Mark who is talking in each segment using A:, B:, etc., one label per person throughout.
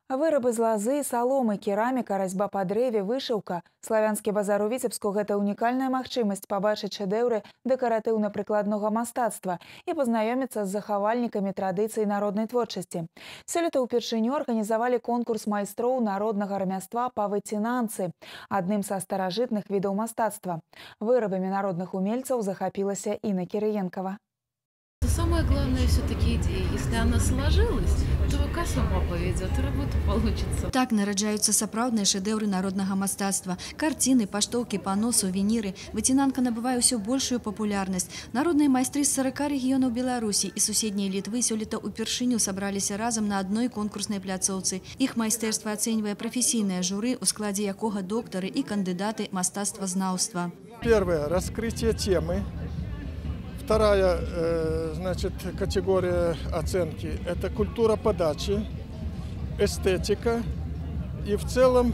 A: Вырабы з лазы, саломы, кераміка, разьба па дрэве, вышыўка. Славянскі базар у Віцебску – гэта унікальная магчымасць пабачыць шэдэўры дэкаратыўна-прыкладнога мастацтва і пазнаёміцца з захавальнікамі традыцый народнай творчасці. Сёлета ўпершыню арганізавалі конкурс майстроў народнага рамяства па выцінанцы, адным са старажытных відаў мастацтва. Вырабамі народных умельцаў захапілася Інна Кирыенкова.
B: Самое главное все-таки идея. Если она сложилась, то рука сама поведет, и работа получится.
C: Так нараджаюцца сапраўдныя шэдэўры народнага мастацтва. Карціны, паштоўкі, пано, сувеніры. Выцінанка набывае ўсё большую папулярнасць. Народныя майстры з 40 рэгіёнаў Беларусі і суседняй Літвы сёлета ўпершыню сабраліся разам на адной конкурснай пляцоўцы. Іх майстэрства ацэньвае прафесійнае журы, у складзе якога доктары і кандыдаты мастацтвазнаўства.
D: Первое – раскрытие темы. Вторая категория оценки – это культура подачи, эстетика и в целом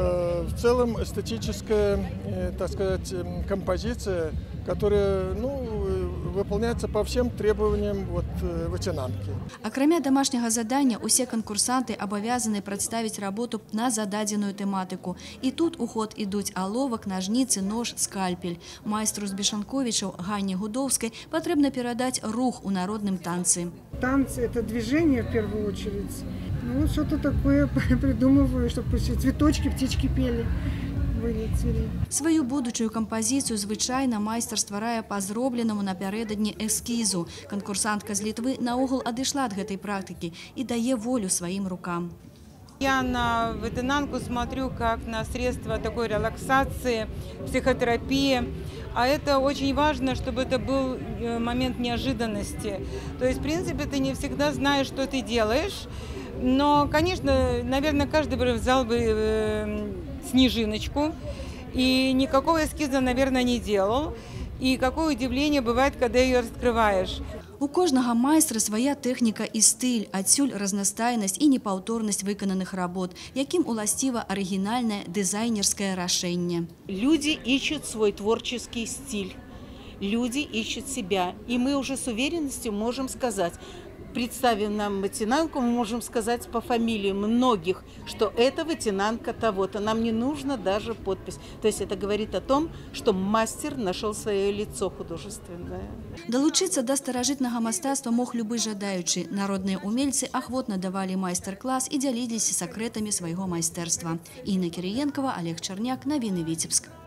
D: эстетическая, так сказать, композиция, которая выполняется по всем требованиям выцінанки.
C: Акрамя домашняга задання, усе канкурсанты абавязаны прадставіць работу на зададзеную тэматыку. І тут у ход ідуць аловак, нажніцы, нож, скальпель. Майстру з Бешанковічаў Ганне Гудовскай патрэбна перадаць рух у народным танцы.
E: Танцы – это движение в первую очередь. Ну, что-то такое придумываю, чтобы цветочки, птички пели.
C: Сваю будучую кампазіцыю звычайна майстар стварае па зробленаму напярэдадні эскізу. Канкурсантка з Літвы наогул адышла ад гэтай практыкі і дае волю сваім рукам.
F: Я на выцінанку смотрю как на средство такой релаксации, психотерапии. А это очень важно, чтобы это был момент неожиданности. То есть, в принципе, ты не всегда знаешь, что ты делаешь. Но, конечно, наверное, каждый бы взял бы снежиночку и никакого эскиза, наверное, не делал. И какое удивление бывает, когда ее раскрываешь.
C: У кожнага майстра свая тэхніка і стыль, адсюль разнастайнасць і непаўторнасць выкананых работ, якім уласціва арыгінальнае дызайнерскае рашэнне.
G: Люди ищут свой творческий стиль, люди ищут себя. И мы уже с уверенностью можем сказать, представив нам выцінанку, мы можем сказать по фамилии многих, что это выцінанка того-то. Нам не нужно даже подпись. То есть это говорит о том, что мастер нашел свое лицо художественное.
C: Далучыцца да старажытнага мастацтва мог любы жадаючы. Народныя умельцы ахвотна давалі майстар-клас і дзяліліся сакрэтамі свайго майстэрства. Інна Кирыенкова, Олег Чарняк, навіны Віцебск.